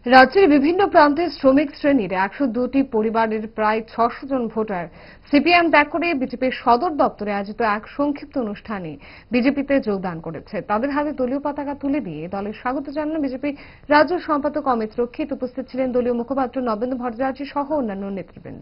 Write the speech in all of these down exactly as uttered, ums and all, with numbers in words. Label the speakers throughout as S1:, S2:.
S1: রাজ্যের বিভিন্ন প্রান্তে শ্রমিক শ্রেণীর একশো দুটি পরিবারের প্রায় ছশো জন ভোটার সিপিএম ত্যাগ করে বিজেপির সদর দপ্তরে আয়োজিত এক সংক্ষিপ্ত অনুষ্ঠানে বিজেপিতে যোগদান করেছে। তাদের হাতে দলীয় পতাকা তুলে দিয়ে দলের স্বাগত জানান বিজেপি রাজ্য সম্পাদক অমিত রক্ষিত। উপস্থিত ছিলেন দলীয় মুখপাত্র নবেন্দু ভট্টাচার্য সহ অন্যান্য নেতৃবৃন্দ।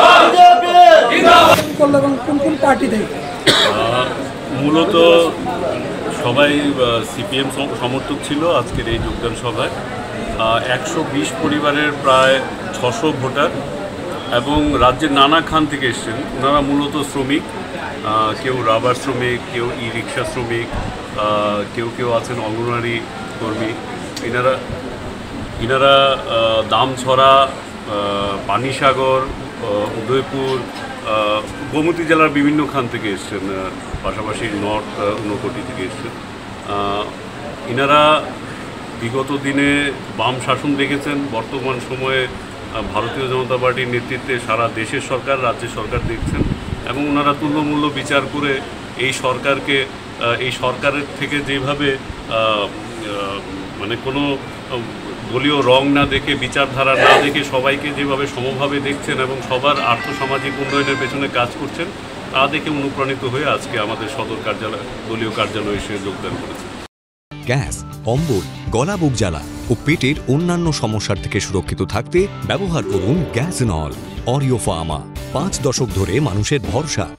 S2: মূলত সবাই সিপিএম সমর্থক ছিল আজকের এই যোগদান সভায়। একশো বিশ পরিবারের প্রায় ছশো ভোটার এবং রাজ্যের নানা খান থেকে এসছেন। ওনারা মূলত শ্রমিক, কেউ রাবার শ্রমিক, কেউ ই রিক্সা শ্রমিক, কেউ কেউ আছেন অঙ্গনওয়াড়ি কর্মী। এনারা এনারা দামছড়া, পানিসাগর, উদয়পুর, গোমতী জেলার বিভিন্ন খান থেকে এসছেন, পাশাপাশি নর্থ ঊনকোটি থেকে এসছেন। এনারা বিগত দিনে বাম শাসন দেখেছেন, বর্তমান সময়ে ভারতীয় জনতা পার্টির নেতৃত্বে সারা দেশের সরকার, রাজ্যের সরকার দেখছেন এবং ওনারা তুল্যমূল্য বিচার করে এই সরকারকে, এই সরকারের থেকে যেভাবে মানে কোনো দলীয় রং না দেখে, বিচারধারা না দেখে সবাইকে যেভাবে সমভাবে দেখছেন এবং সবার আর্থসামাজিক উন্নয়নের পেছনে কাজ করছেন, তা দেখে অনুপ্রাণিত হয়ে আজকে আমাদের সদর কার্যালয়, দলীয় কার্যালয়ে এসে যোগদান করেছে।
S3: গ্যাস, অম্বল, গলা বুক জ্বালা ও পেটের অন্যান্য সমস্যার থেকে সুরক্ষিত থাকতে ব্যবহার করুন গ্যাসনল। অরিও ফার্মা, পাঁচ দশক ধরে মানুষের ভরসা।